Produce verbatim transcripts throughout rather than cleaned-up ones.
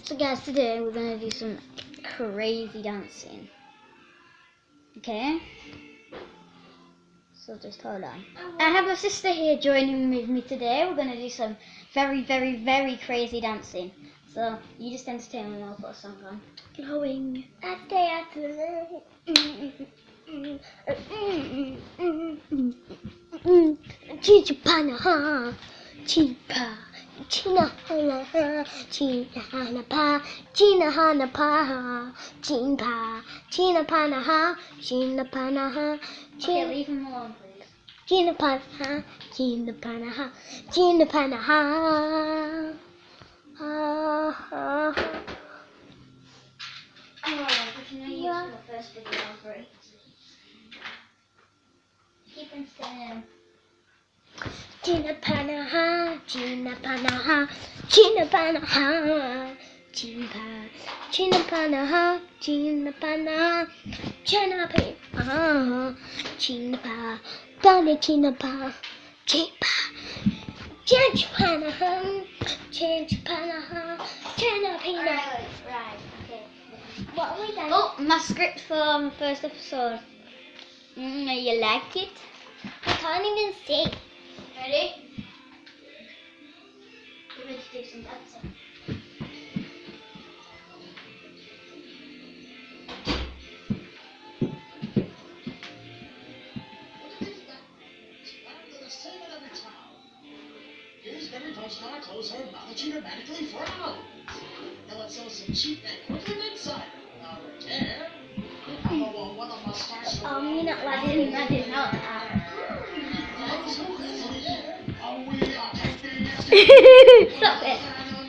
So guys, today we're going to do some crazy dancing. Okay? So just hold on. I have my sister here joining with me today. We're going to do some very, very, very crazy dancing. So you just entertain me and I'll put a song on. Glowing. I stay out tonight. Chichapana, chipa, china hana ha, china hana pa, china hana pa, chimpa, china pana ha, china pana ha. Okay, leave him alone, please. China pana ha, china pana ha, china pana ha. Ha ha ha. Oh, but you know you yeah. the first video for it. Keep him still. China panaha, China panaha, China panaha, China, China panaha, China panaha, China panaha, China pa, Dani China pa, China pa, China panaha, China panaha, China panaha. Right, right, okay. What are we done? Oh, my script for my first episode. Mm, you liked it? I can't even sing. Ready? Get ready to do some dancing. Here's every postcard close her mouth and she dramatically frowns. Now let's sell some cheap and quickly inside. Now there. Oh, one of my stars. Oh, you're not letting me I didn't know that. Stop it.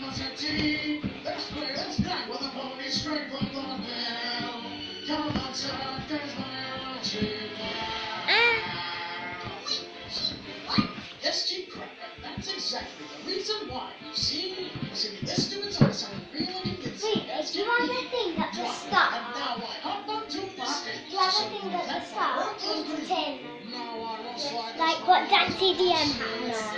Yes, Chief Cracker, that's exactly the reason why. You see, you see, this stupid song sounded really convincing. Wait, do you have the thing at the start? Now I hop onto this stage. Do you have the thing at the start to entertain them? Now I will slide Like what Dan T D M has.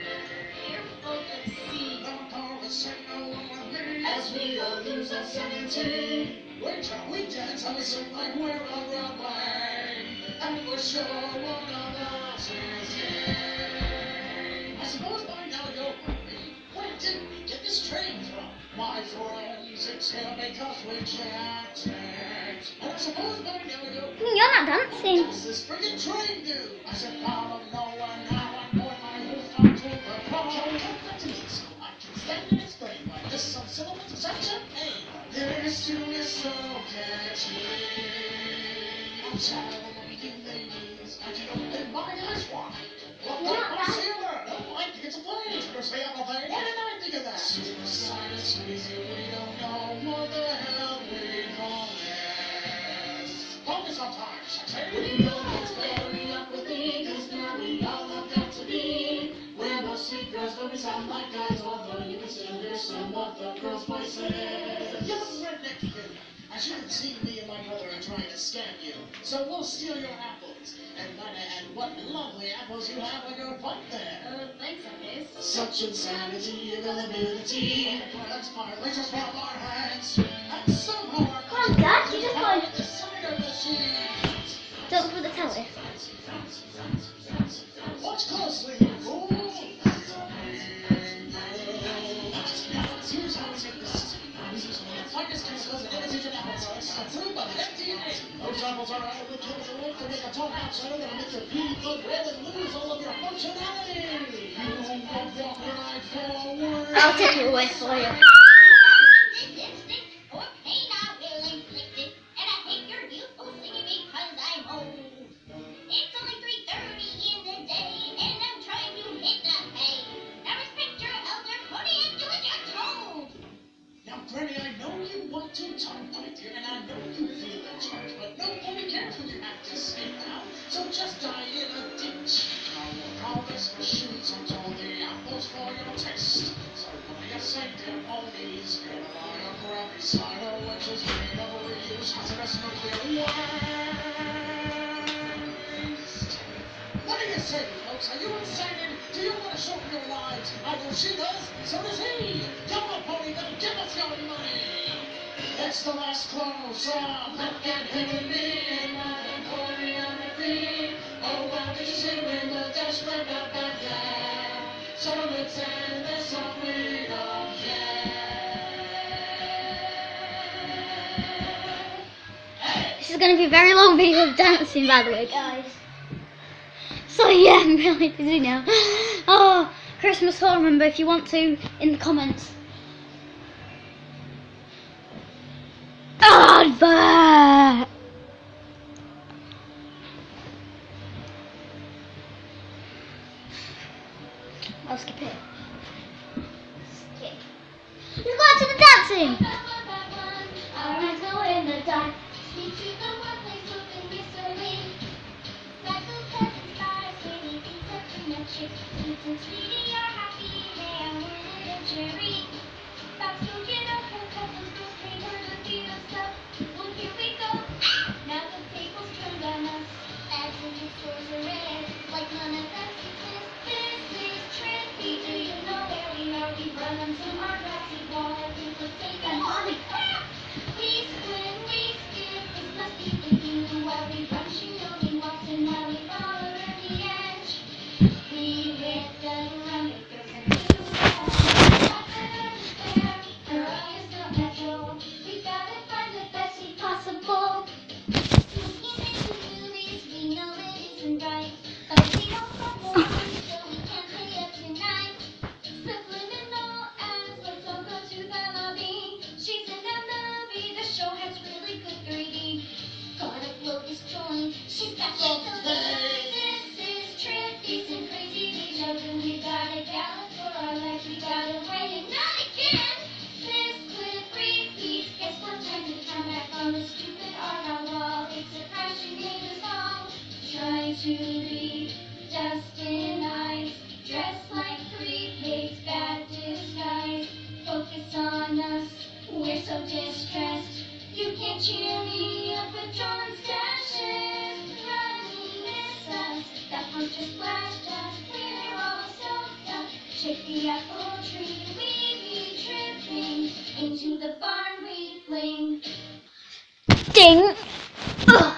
As we all lose our sanity, we're trying we dance on a song like we're on Broadway, and we're sure one of us is in. I suppose by now you're wondering, where did we get this train from? My forensics here because we can't it. And I suppose by now you're You're not dancing. what's this friggin' train do? I said, out of nowhere now I'm on my hoof onto the pole. Come back to me so I can stand and explain why this some syllables is such a pain. This tune is so catchy. I'm tired of you ladies. I can open my eyes wide. Look like my sailor. No, I think it's a plane. You're stay up a plane. What did I think of that? Suicide is crazy. We don't know what the hell we call this. Focus sometimes. I say we know it's very up with me. Cause now we all have got to be. We're mostly girls, but we sound like guys. Although you can still hear some of the girls' voices. You look redneck here. I shouldn't see me and my brother are trying to scam you. So we'll steal your apples. And might I add, what lovely apples you have on your butt there. Uh, thanks, I guess. Such insanity and availability. Let's fire lasers from our hands. And somehow our Come on, Dad, you just find want- the cider machines. Don't put the telly. Watch closely, you fool. Here's how we take this. The finest chemicals and imitation apples are approved by the F D A. Those apples are added with chemical to make a top outsider that'll make your pee look red and lose all of your functionality. You won't walk right forward. I'll take it away for you. This instinct for pain I will inflict it, and I hate your youthful singing because I'm old. It's only three thirty in the day, and I'm trying to hit the hay. Now respect your elder, pony, and do as you're told. Now, Granny, I know you want to talk, my dear, and I know you feel in charge, but no pony cares what you have to say now, so just die in a ditch. I will call this machines until the apples for your taste. So what do you say, dear ponies? Get a line of crappy cider, which is made of reuse hazardous nuclear waste. What do you say, folks? Are you excited? Do you want to show your lives? I know she does, so does he. Come on, pony, then give us your of money. It's the last close up. Look at him and me and my choreography. Oh, well, did you see when the Dutch went up and down? So let's end this off, we don't care. This is going to be a very long video of dancing, by the way, guys. So yeah, I'm really busy now. Oh, Christmas song, remember, if you want to, in the comments. Advert! I'll skip it. Skip. Let's go on to the dancing! Alright, go in the dark. Sweetie, you're happy, hey, I'm with a cherry. About to get up, a couple of fingers to beat us up. Well, here we go. Now the table's turned on us. As the stores are red, like none of us exist. This is trippy. Do you know where we are? We run onto our grassy wall. I think we'll take a holy crap. We split, we skip. This must be the you. While we run, she know we walk, and now we follow her the edge. We hit the ground, it goes into the her eyes not natural. We gotta find the best seat possible. Looking into movies, we know it isn't right. But we don't want more, so we can't stay up tonight. Subliminal as let's all go to the lobby. She's in that movie, the show has really good three D. Gotta blow this joint, she's got shit to learn. This is trippy, some crazy deja vu. We gotta gallop for our life, we gotta write it not again. This clip repeats, guess what time to come back on the stupid art on wall. It's a crashing made us all. Try to be just in eyes, dressed like three pigs, bad disguise. Focus on us, we're so distressed. You can't cheer me up with drawn stashes. Running miss us, that punk just flashed us. We're all soaked up, shake the apple tree. We be tripping, into the barn we fling. Ding! Ugh.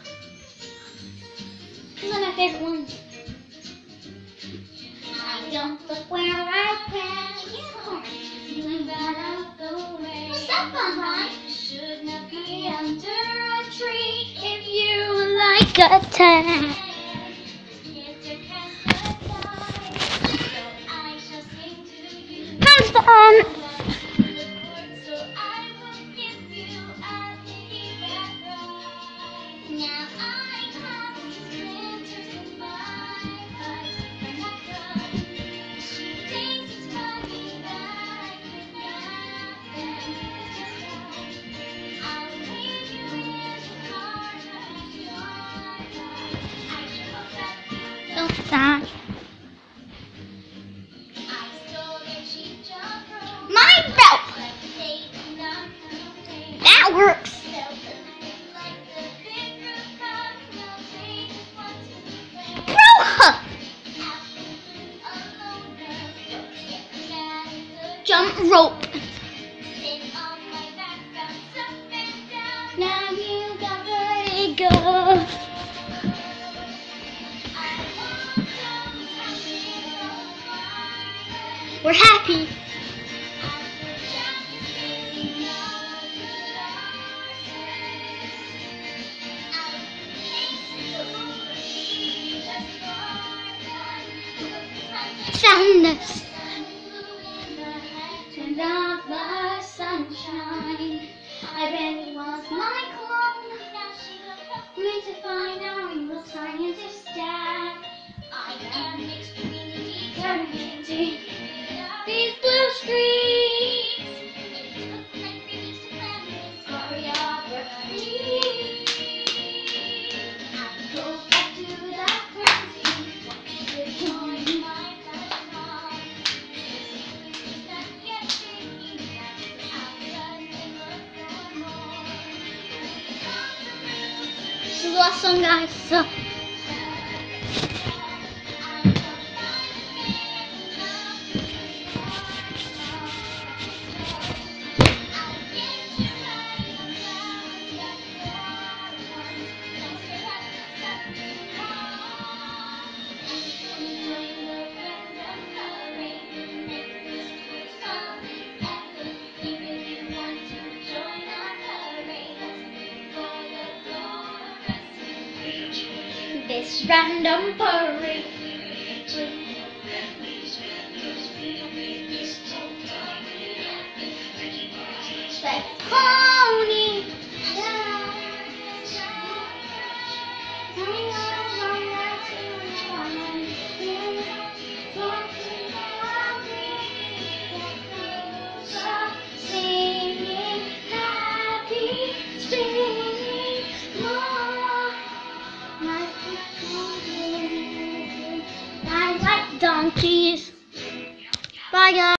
These are my favorite ones. I don't look where I can. Feeling bad out the way. What's up, Bonbon? Should not be under a tree. If you like a tan. Kids are cast aside, so I shall sing to you. Hands on! So I will give you a piggyback ride. Now I have splinters in my butt, but not done. She thinks it's funny that I could not bend just right. I'll leave you in the car of your life. I sure hope that you don't. Don't die. I stole their cheap job robe. My rope! But they do not come away. That works! Felt a bit like the big group of no, they just want to play. Bro! Afternoon alone, don't get mad at the Jump rope. sit on my back, bounce up and down. Now you got ready to go. I won't come tumbling on my bed. We're happy. After Jack is making all of the darkness, I'll hasten to be just for fun. Look like the Soundness. sun blew in the head. Turned off the sunshine. I really was my clone. Now she will help Me to find our evil scientist dad. I am extremely Determined to determined. these blue streets. It took like three weeks to plan this Choreography. I go back to that crazy join my passion on. Is that yet shaking? Outside they look for more. This is the last song, guys. So, this random parade. Like pony. Singing happy, singing more. I like donkeys. Bye guys.